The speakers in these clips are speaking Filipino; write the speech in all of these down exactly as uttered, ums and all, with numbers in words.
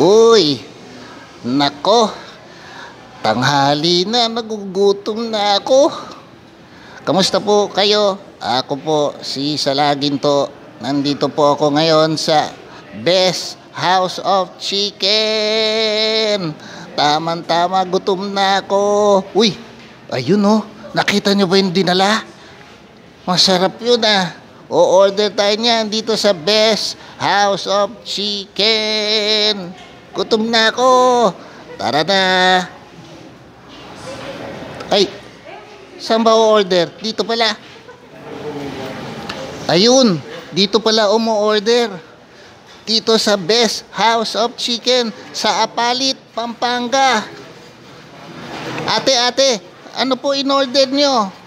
Uy, nako, tanghali na, nagugutom na ako. Kamusta po kayo? Ako po si Salaginto. Nandito po ako ngayon sa Best House of Chicken. Taman-tama, gutom na ako. Uy, ayun oh, nakita nyo ba yung dinala? Masarap yun ah. O-order tayo niyan dito sa Best House of Chicken. Gutom na ako. Tara na. Ay, saan ba o-order? Dito pala. Ayun, dito pala umu-order. Dito sa Best House of Chicken sa Apalit, Pampanga. Ate, ate, ano po in-order nyo?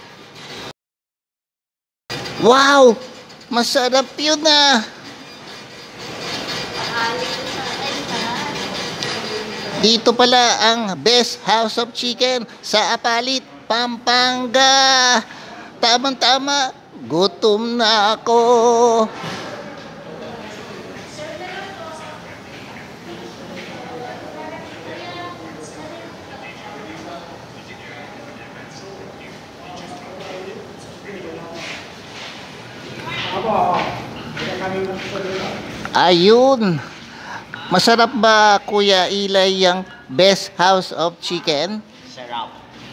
Wow! Masarap yun ah! Dito pala ang Best House of Chicken sa Apalit, Pampanga. Tamang-tama, gutom na ako. Ayun. Masarap ba, Kuya Ilay, yung Best House of Chicken? Sarap.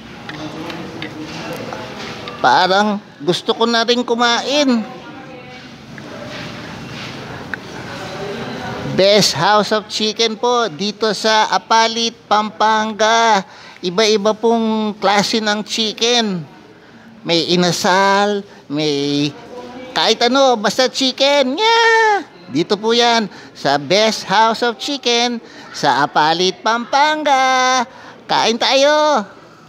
Parang gusto ko na rin kumain. Best House of Chicken po dito sa Apalit, Pampanga. Iba-iba pong klase ng chicken. May inasal, may kahit ano, basta chicken. Yeah! Dito po yan sa Best House of Chicken sa Apalit, Pampanga. Kain tayo!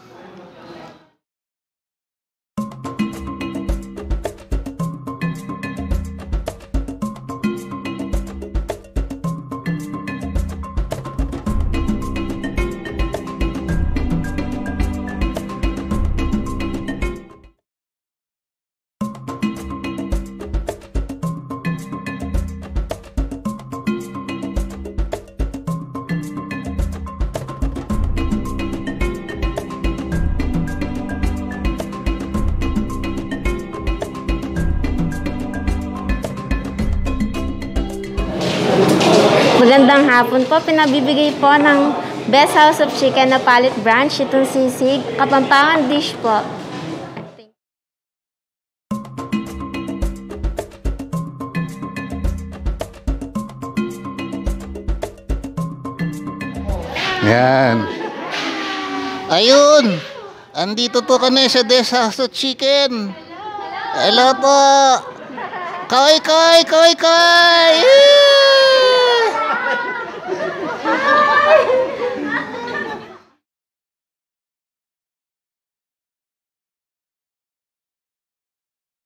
Magandang hapon po. Pinabibigay po ng Best House of Chicken na Apalit branch itong sisig, Kapampangan dish po. Yan. Ayun. Andito po kami sa Best House of Chicken. Hello po. Koy, koy, koy, koy.